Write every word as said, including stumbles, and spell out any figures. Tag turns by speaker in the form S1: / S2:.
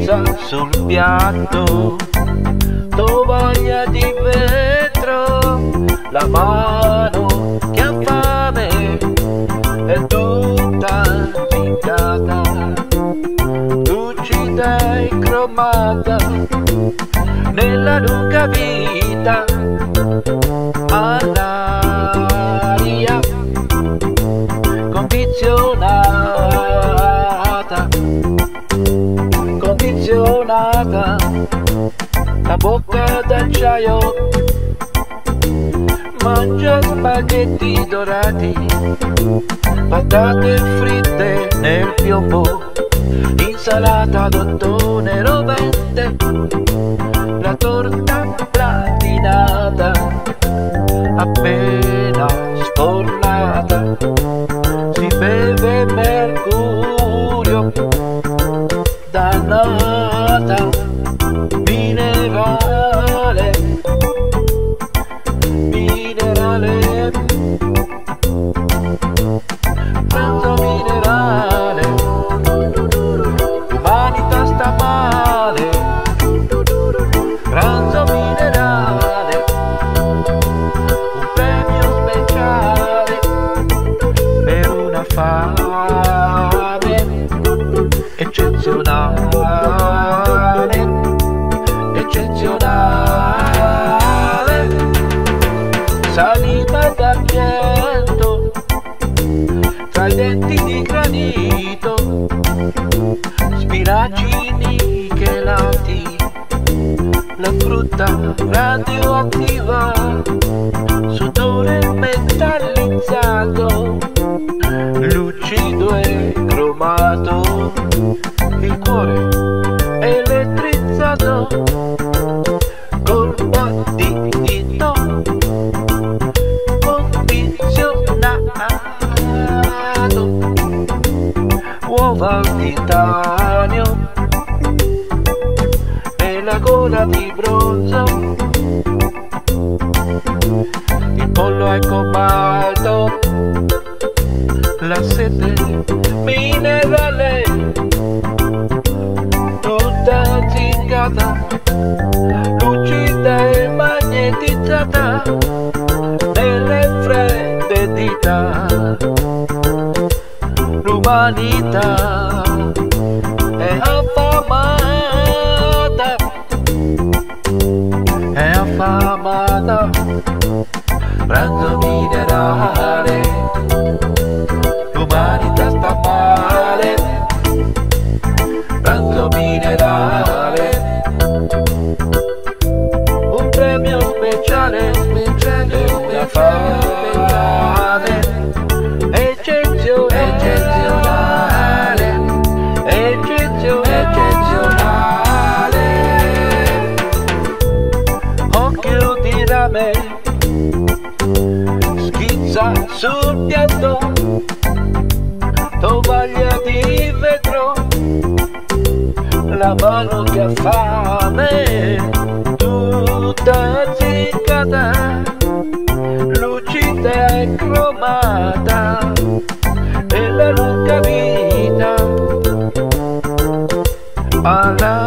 S1: schizza sul piatto, tovaglia di vetro, la mano che ha fame è tutta ficcata, lucida e cromata nella lunga vita all'aria condizionata, condizionata, la bocca d'acciaio mangia spaghetti dorati, patate fritte nel piombo, insalata d'ottone rovente, la torta platinata appena sfornata, si beve mercurio dannata, minerale, minerale, pranzo minerale, l'umanità sta male, pranzo minerale, un premio speciale per una fame eccezionale, eccezionale, saliva d'argento tra i denti di granito, spinaci nichelati, la frutta radioattiva, sudore metallizzato, lucido e cromato, il cuore elettrizzato, colpo di dito, condizionato, uova al titanio e la gola di bronzo, il pollo al cobalto, la sete minerale, tutta zingata, lucida e magnetizzata nelle fredde dita, l'umanità è affamata, è affamata, pranzo minerale, l'umanità sta male, pranzo minerale, un premio speciale, speciale, una fame eccezionale, eccezionale, eccezionale, occhio di rame schizza sul piatto, tovaglia di vetro, la mano che ha fame tutta azzeccata, lucida e cromata nella lunga vita alla